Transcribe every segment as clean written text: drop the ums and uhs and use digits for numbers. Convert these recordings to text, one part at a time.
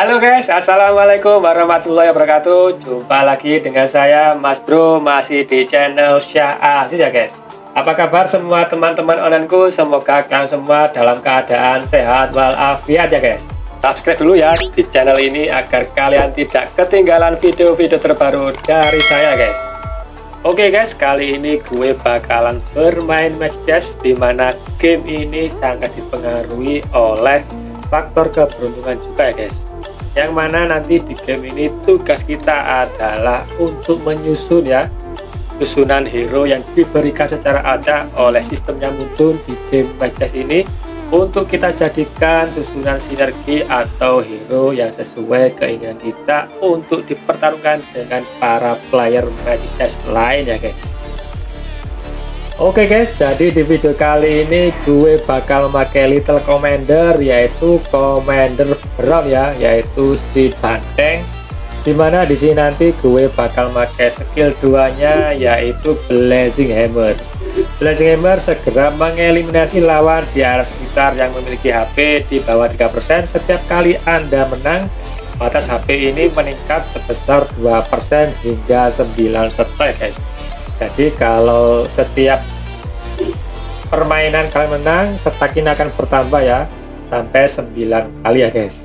Halo guys, assalamualaikum warahmatullahi wabarakatuh. Jumpa lagi dengan saya Mas Bro, masih di channel Syah Aziz ya guys. Apa kabar semua teman-teman onlineku? Semoga kalian semua dalam keadaan sehat walafiat ya guys. Subscribe dulu ya di channel ini agar kalian tidak ketinggalan video-video terbaru dari saya guys. Oke guys, kali ini gue bakalan bermain match chess, dimana game ini sangat dipengaruhi oleh faktor keberuntungan juga ya guys. Yang mana nanti di game ini tugas kita adalah untuk menyusun ya, susunan hero yang diberikan secara acak oleh sistem yang muncul di game match chess ini, untuk kita jadikan susunan sinergi atau hero yang sesuai keinginan kita untuk dipertaruhkan dengan para player match chess lain ya guys. Oke guys, jadi di video kali ini gue bakal pakai Little Commander, yaitu Commander Brown ya, yaitu si banteng. Dimana di sini nanti gue bakal pakai skill 2-nya, yaitu Blazing Hammer. Blazing Hammer segera mengeliminasi lawan di area sekitar yang memiliki HP di bawah 3%. Setiap kali Anda menang, batas HP ini meningkat sebesar 2% hingga 9 stack guys. Jadi kalau setiap permainan kalian menang, stack ini akan bertambah ya, sampai 9 kali ya guys.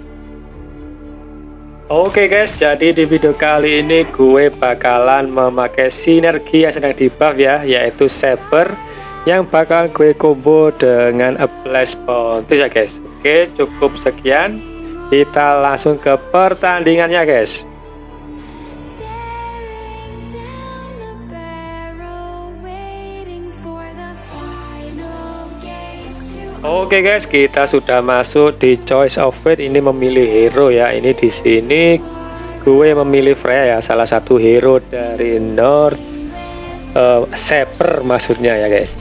Oke guys, jadi di video kali ini gue bakalan memakai sinergi yang sedang di buff ya, yaitu Saber, yang bakal gue combo dengan A Blast Bounty ya guys. Oke, cukup sekian, kita langsung ke pertandingannya guys. Oke guys, kita sudah masuk di choice of fate. Ini memilih hero ya. Ini di sini gue memilih Freya ya, salah satu hero dari North Saber maksudnya ya guys.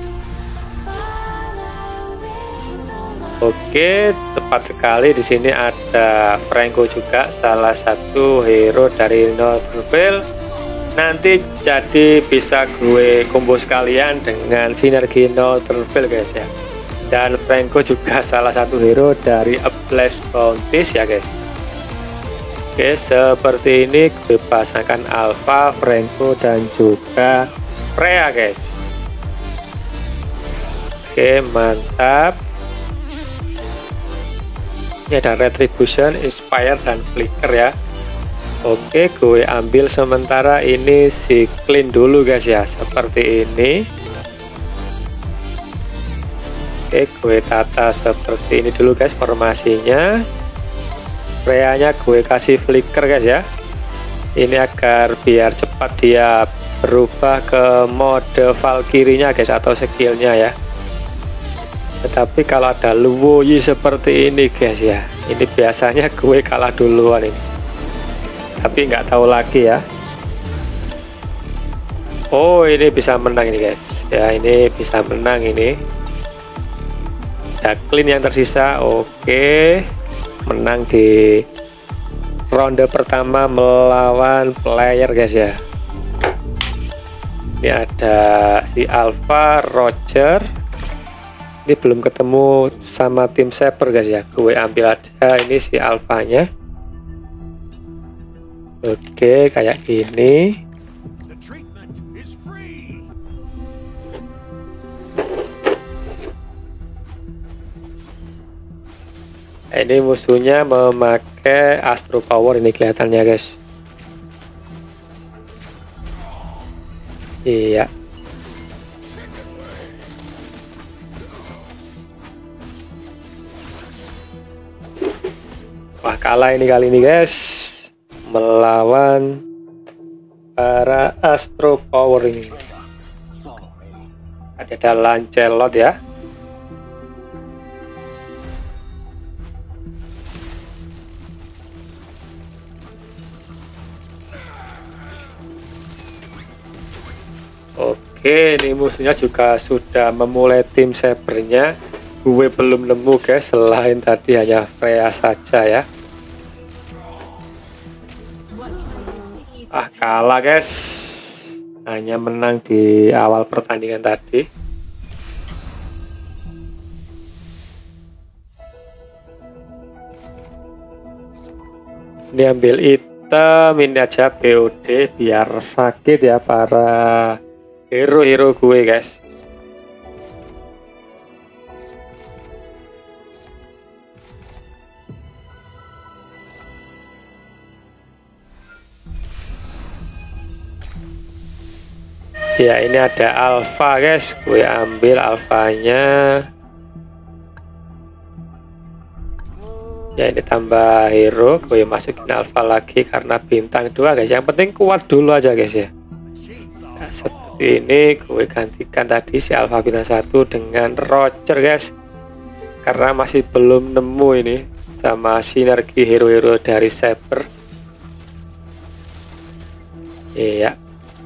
Oke, tepat sekali, di sini ada Franco juga, salah satu hero dari Northville. Nanti jadi bisa gue combo sekalian dengan sinergi Northville guys ya. Dan Franco juga salah satu hero dari A Blast Bounty ya guys. Oke, seperti ini gue pasangkan Alpha, Franco dan juga Freya guys. Oke, mantap. Ini ada Retribution, Inspire dan Flicker ya. Oke, gue ambil sementara ini si clean dulu guys ya, seperti ini. Oke, gue tata seperti ini dulu guys formasinya. Freya-nya gue kasih flicker guys ya. Ini agar biar cepat dia berubah ke mode Valkyrie-nya guys, atau skillnya ya. Tetapi kalau ada Luoyi seperti ini guys ya, ini biasanya gue kalah duluan ini. Tapi nggak tahu lagi ya. Oh, ini bisa menang ini guys. Ya, ini bisa menang ini. Clean yang tersisa. Oke, menang di ronde pertama melawan player guys ya. Ini ada si Alpha, Roger. Ini belum ketemu sama tim Saber guys ya. Gue ambil aja ini si Alphanya. Oke, kayak gini. Ini musuhnya memakai Astro Power, ini kelihatannya guys. Iya. Wah, kalah ini kali ini guys, melawan para Astro Power ini. Ada Lancelot ya. Oke, ini musuhnya juga sudah memulai tim Sabernya. Gue belum nemu guys, selain tadi hanya Freya saja ya. Kalah guys, hanya menang di awal pertandingan tadi. Ini ambil item, ini aja BOD biar sakit ya para hero-hero gue guys. Ya ini ada alpha guys, gue ambil alfanya. Ya ini tambah hero, gue masukin alpha lagi karena bintang 2 guys. Yang penting kuat dulu aja guys ya. Nah, seperti ini gue gantikan tadi si alpha bintang 1 dengan Roger guys, karena masih belum nemu ini sama sinergi hero-hero dari Saber. Iya.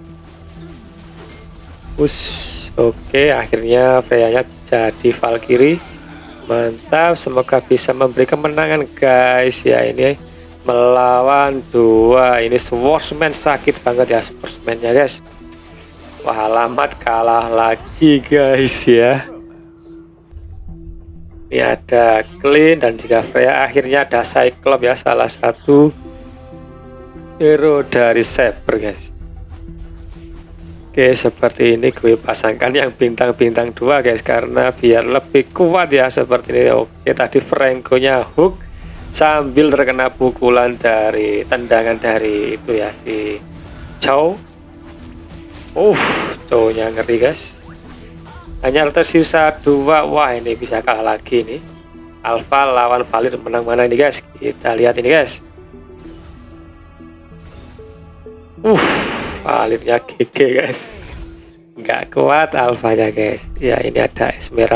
Oke, akhirnya Freya-nya jadi Valkyrie. Mantap, semoga bisa memberi kemenangan guys ya. Ini melawan 2 ini Swordsman, sakit banget ya Swordsman-nya guys. Wah, alamat kalah lagi guys ya. Ini ada Clean dan juga Freya. Akhirnya ada Cyclops ya, salah satu hero dari Saber guys. Oke, seperti ini gue pasangkan yang bintang-bintang 2 guys, karena biar lebih kuat ya seperti ini. Oke, tadi Franco-nya hook sambil terkena pukulan dari tendangan dari itu ya si Chow. Chow-nya ngeri guys. Hanya tersisa 2. Wah, ini bisa kalah lagi nih. Alpha lawan Valid, menang mana ini guys? Kita lihat ini guys. Validnya GG guys, nggak kuat alfanya guys. Ya ini ada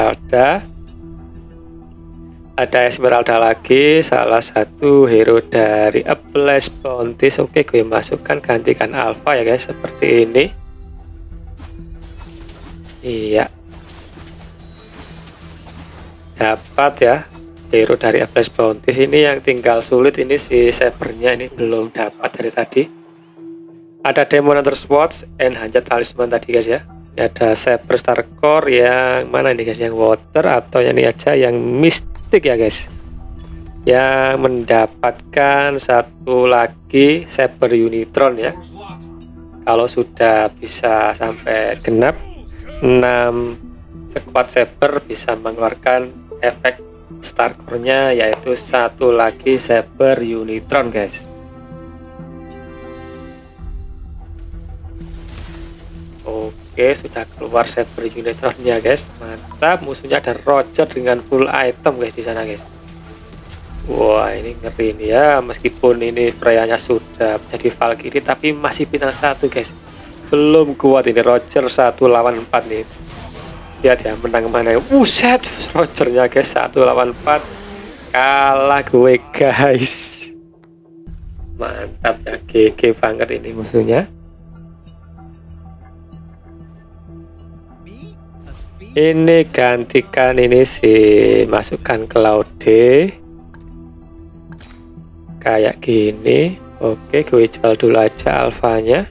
Esmeralda lagi, salah satu hero dari Ablaze Bounties. Oke, gue masukkan, gantikan alpha ya guys, seperti ini. Iya, dapat ya hero dari Ablaze Bounties. Ini yang tinggal sulit ini si Sabernya, ini belum dapat dari tadi. Ada Demon Hunter Swords and Hajat Talisman tadi guys ya. Ini ada Saber Star Core yang mana ini guys, yang water atau yang ini aja yang mistik ya guys. Yang mendapatkan satu lagi Saber Unitron ya. Kalau sudah bisa sampai genap 6 squad Saber bisa mengeluarkan efek Star Core-nya, yaitu satu lagi Saber Unitron guys. Oke, sudah keluar Saber Unitron-nya guys. Mantap, musuhnya ada Roger dengan full item guys di sana guys. Wah, ini ngeri ini ya. Meskipun ini Freya-nya sudah jadi Valkyrie, tapi masih bintang 1 guys. Belum kuat ini Roger 1 lawan 4 nih. Lihat ya, menang mana ya. Set, Roger-nya guys 1 lawan 4. Kalah gue guys. Mantap ya, GG banget ini musuhnya. Ini gantikan ini si masukkan Claude kayak gini. Oke, gue jual dulu aja alfanya.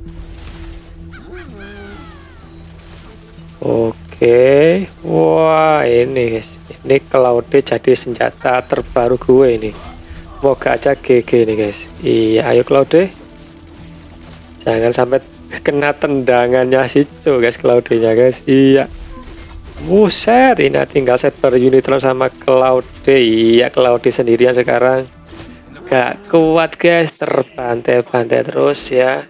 Oke, wah ini guys, ini Claude jadi senjata terbaru gue ini. Semoga aja GG nih guys. Iya, ayo Claude, jangan sampai kena tendangannya situ guys, Claude-nya guys. Iya. Buset, ini tinggal Saber Unitron sama Claude. Iya, Claude sendirian sekarang. Gak kuat guys, terbantai-bantai terus ya.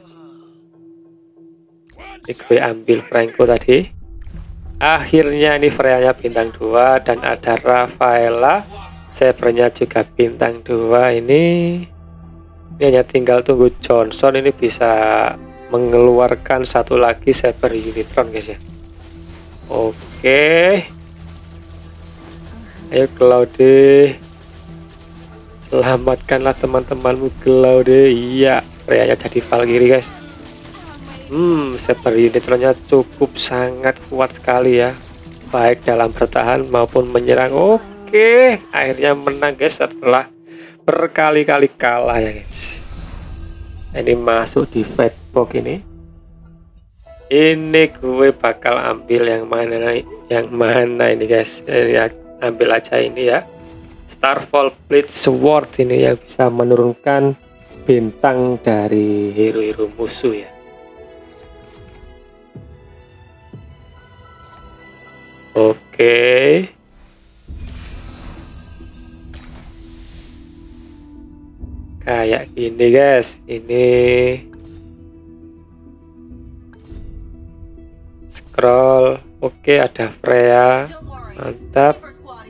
Ini gue ambil Franco tadi. Akhirnya ini Freya-nya bintang 2 dan ada Rafaela. Sabernya juga bintang 2 ini. Ini hanya tinggal tunggu Johnson, ini bisa mengeluarkan satu lagi Saber Unitron guys ya. Oke, ayo Claude, selamatkanlah teman-temanmu Claude. Iya, Freya-nya jadi Valkyrie guys. Saber Unitronnya cukup sangat kuat sekali ya, baik dalam bertahan maupun menyerang. Oke, akhirnya menang guys setelah berkali-kali kalah ya guys. Ini masuk di Fatbox ini. Ini gue bakal ambil yang mana ini guys. Ini ambil aja ini ya, Starfall Blade Sword ini yang bisa menurunkan bintang dari hero-hero musuh ya. Oke. Kayak gini guys, ini scroll. Oke, ada Freya, mantap.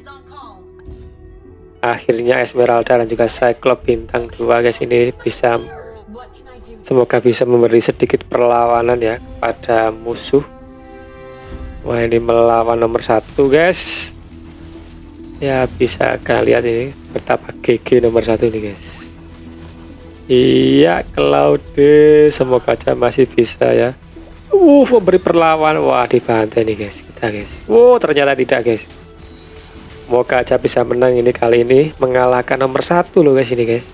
Akhirnya Esmeralda dan juga Cyclops bintang 2 guys, ini bisa, semoga bisa memberi sedikit perlawanan ya kepada musuh. Wah, ini melawan nomor 1 guys ya, bisa kalian lihat ini betapa GG nomor 1 ini guys. Iya, Claude, semoga aja masih bisa ya. Memberi perlawan. Wah, dibantai nih guys kita guys. Ternyata tidak guys. Semoga aja bisa menang ini kali ini, mengalahkan nomor 1 loh guys ini guys.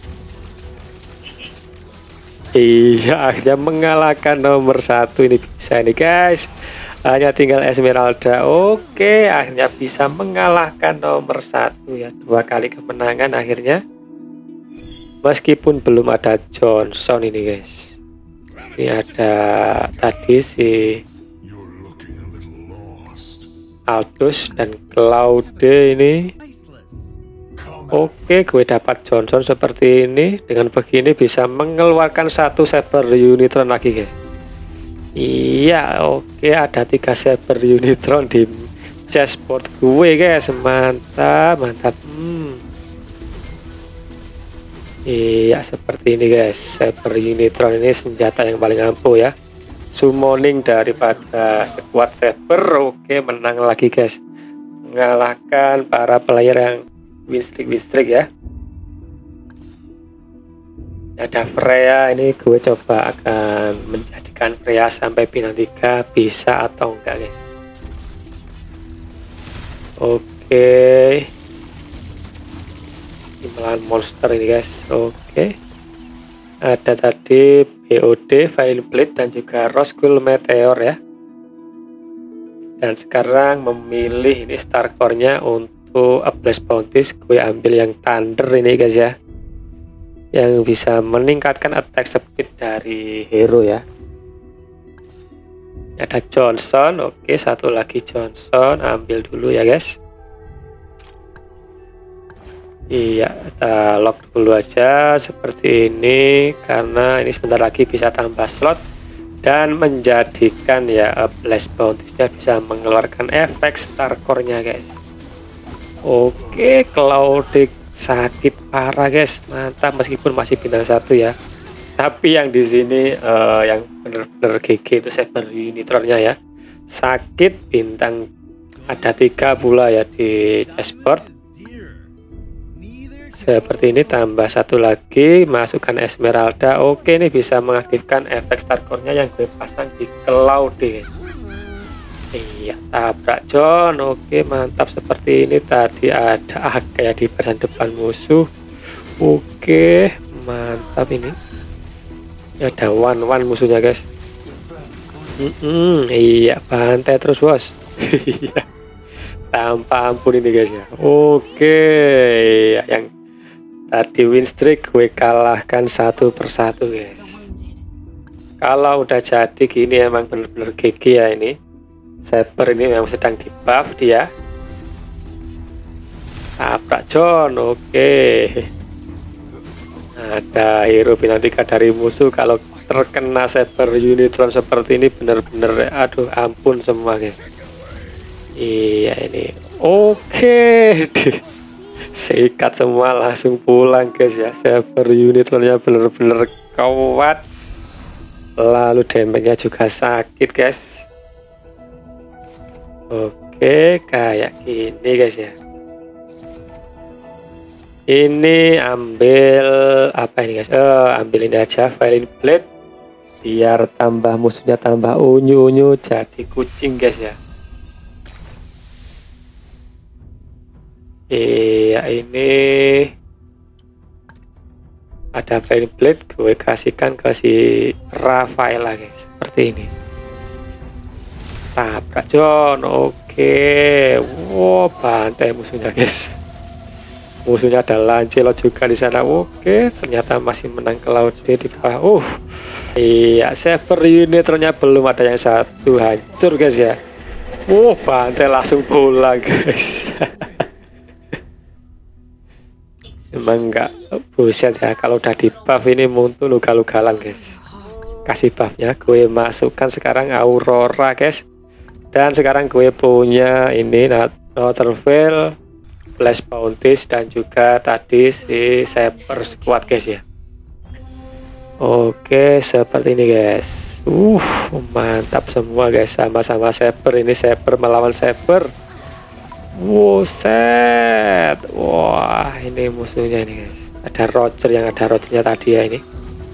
Iya, akhirnya mengalahkan nomor 1 ini bisa ini guys. Hanya tinggal Esmeralda. Oke, akhirnya bisa mengalahkan nomor 1 ya. 2 kali kemenangan akhirnya. Meskipun belum ada Johnson ini guys. Ini ada tadi si Aldous dan Claude ini. Oke, gue dapat Johnson seperti ini. Dengan begini bisa mengeluarkan 1 Saber Unitron lagi guys. Iya, oke, ada 3 Saber Unitron di chestboard gue guys. Mantap, mantap. Iya, seperti ini guys. Saber Unitron ini senjata yang paling ampuh ya. Summoning daripada squad Saber. Oke, menang lagi guys, mengalahkan para player yang win streak ya. Ada Freya, ini gue coba akan menjadikan Freya sampai bintang 3, bisa atau enggak guys. Oke, melawan monster ini guys. Oke, ada tadi BOD, Violet Blade dan juga Rose Gold Meteor ya. Dan sekarang memilih ini Star Core-nya untuk Blast Bounties. Gue ambil yang Thunder ini guys ya, yang bisa meningkatkan attack speed dari hero ya. Ada Johnson. Oke, 1 lagi Johnson, ambil dulu ya guys. Iya, kita lock dulu aja seperti ini karena ini sebentar lagi bisa tambah slot dan menjadikan ya Blast Bounties-nya bisa mengeluarkan efek Star Core-nya guys. Oke, Claude sakit parah guys, mantap, meskipun masih bintang 1 ya. Tapi yang di sini yang bener-bener GG itu Saber Unitron-nya ya. Sakit bintang ada 3 pula ya di chestboard. Seperti ini, tambah 1 lagi, masukkan Esmeralda. Oke, ini bisa mengaktifkan efek Star Core-nya yang gue pasang di Claude. Iya, tabrak John. Oke, mantap, seperti ini. Tadi ada kayak di bagian depan musuh. Oke, mantap ini. Ada one musuhnya guys. Iya, bantai terus bos. Iya, tanpa ampun ini guys ya. Oke, yang tadi win streak gue kalahkan 1 persatu guys. Kalau udah jadi gini emang bener-bener GG ya ini. Saber ini memang sedang di buff dia. Tabrak John. Oke, ada hero bintang 3 dari musuh. Kalau terkena Saber Unitron seperti ini bener-bener aduh ampun semua guys. Iya ini. Oke, sikat semua, langsung pulang guys ya. Saber Unitron-nya bener-bener kuat, lalu damage-nya juga sakit guys. Oke, kayak gini guys ya. Ini ambil apa ini guys? Ambil ini aja, Violet Blade, biar tambah musuhnya tambah unyu-unyu jadi kucing guys ya. Iya, ini ada Violet Blade, gue kasihkan ke si Rafaela guys, seperti ini. Tabrak John. Oke, wow, bantai musuhnya guys. musuhnya ada Lancelot juga di sana. Oke, ternyata masih menang Claude di bawah. Iya, Saber Unitronnya belum ada yang satu, hancur guys ya. Bantai langsung pulang guys. Emang nggak buset ya, kalau udah di buff ini muncul lugal-lugalan guys. Kasih buffnya, gue masukkan sekarang Aurora guys. Dan sekarang gue punya ini Northernville, Flash Bounties, dan juga tadi si Saber Squad guys ya. Oke, seperti ini guys. Mantap semua guys, sama-sama Saber. Ini Saber melawan Saber. Set. Wah, ini musuhnya ini guys. Ada Roger, yang ada Rogernya tadi ya ini.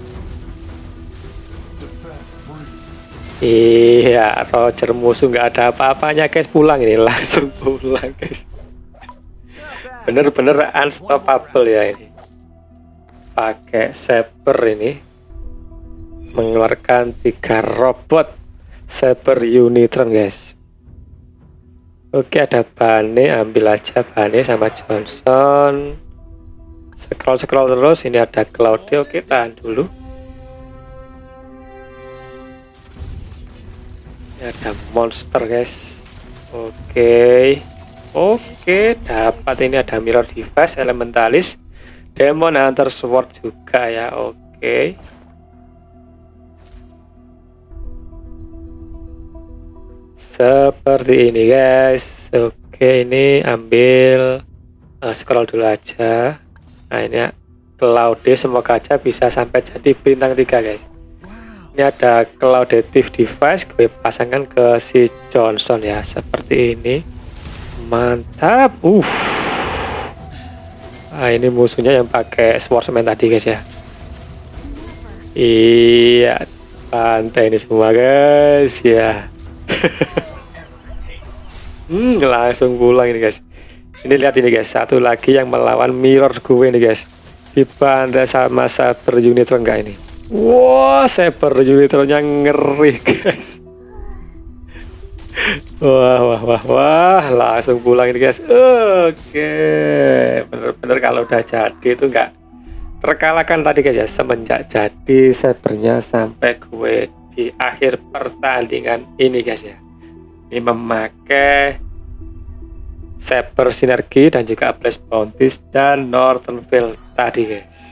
Iya, Roger musuh nggak ada apa-apanya guys, pulang ini langsung pulang guys. Bener-bener unstoppable ya ini. Pakai Saber ini mengeluarkan 3 robot Saber Unitron guys. Oke, ada Bane, ambil aja Bane sama Johnson. Scroll terus, ini ada Claude. Oke, tahan dulu. Ini ada monster guys. Oke, dapat ini ada Mirror Device, Elementalis, Demon Hunter Sword juga ya. Oke. Seperti ini guys. Oke, ini ambil scroll dulu aja. Nah, ini Claude, semoga aja bisa sampai jadi bintang 3 guys. Ini ada Claudative Device, gue pasangkan ke si Johnson ya, seperti ini. Mantap. Nah, ini musuhnya yang pakai Swordsman tadi guys ya. Iya, pantai ini semua guys ya. Langsung pulang ini guys. Ini lihat ini guys, satu lagi yang melawan mirror gue ini guys. Dibantai sama Saber Unitron enggak ini? Wah, Saber Unitronnya ngeri guys. Wah, langsung pulang ini guys. Oke, bener-bener kalau udah jadi itu enggak terkalahkan tadi guys ya. Semenjak jadi Sabernya sampai gue di akhir pertandingan ini guys ya. Ini memakai Saber Sinergi dan juga Flash Bounties dan Northernville tadi guys.